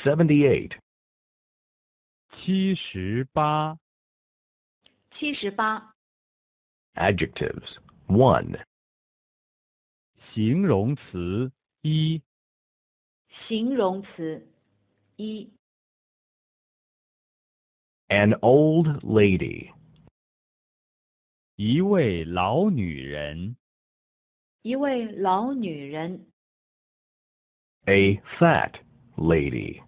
78. 78. 78. Adjectives. 1. 形容词一。 形容词一。 An old lady. 一位老女人。 一位老女人。 A fat lady.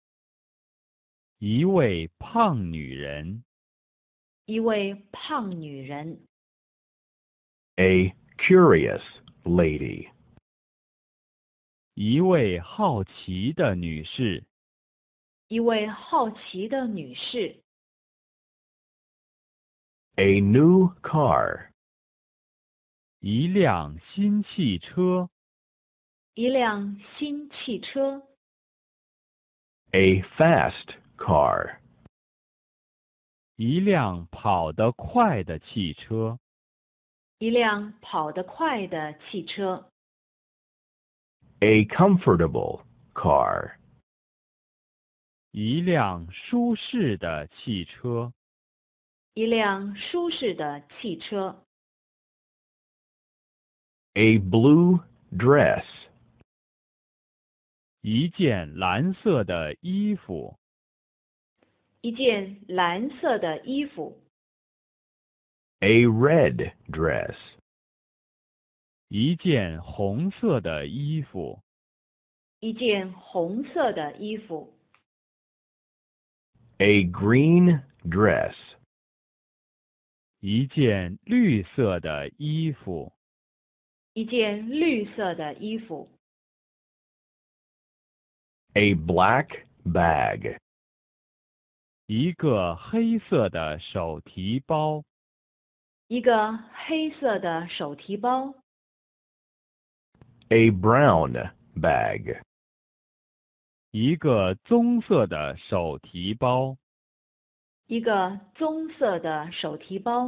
一位胖女人。 一位胖女人。 A curious lady. 一位好奇的女士。 一位好奇的女士。 A new car. 一辆新汽车。 一辆新汽车。 A fast car. 一辆跑得快的汽车。 一辆跑得快的汽车。 A comfortable car. 一辆舒适的汽车。 一辆舒适的汽车。 A blue dress. 一件蓝色的衣服。 一件蓝色的衣服。 A red dress. 一件红色的衣服。 一件红色的衣服。 A green dress. 一件绿色的衣服。 一件绿色的衣服。 A black bag. 一个黑色的手提包。 一个黑色的手提包。 A brown bag. 一个棕色的手提包。 一个棕色的手提包。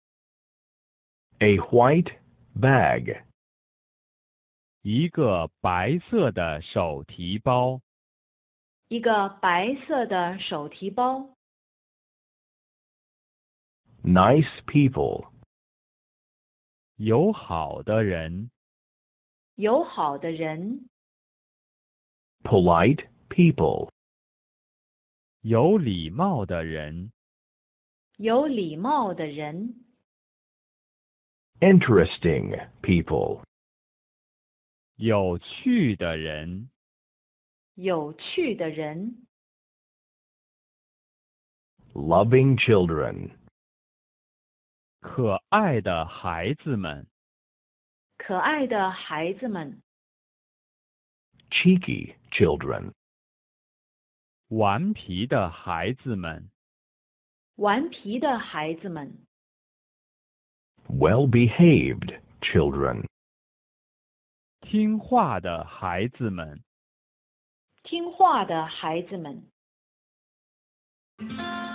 A white bag. 一个白色的手提包。 一个白色的手提包。 Nice people. 友好的人。 友好的人。 Polite people. 有礼貌的人。 有礼貌的人。 Interesting people. 有趣的人。 有趣的人。 Loving children. 可爱的孩子们。 可爱的孩子们。 Cheeky children. 顽皮的孩子们。 顽皮的孩子们。 Well-behaved children. 听话的孩子们。 听话的孩子们。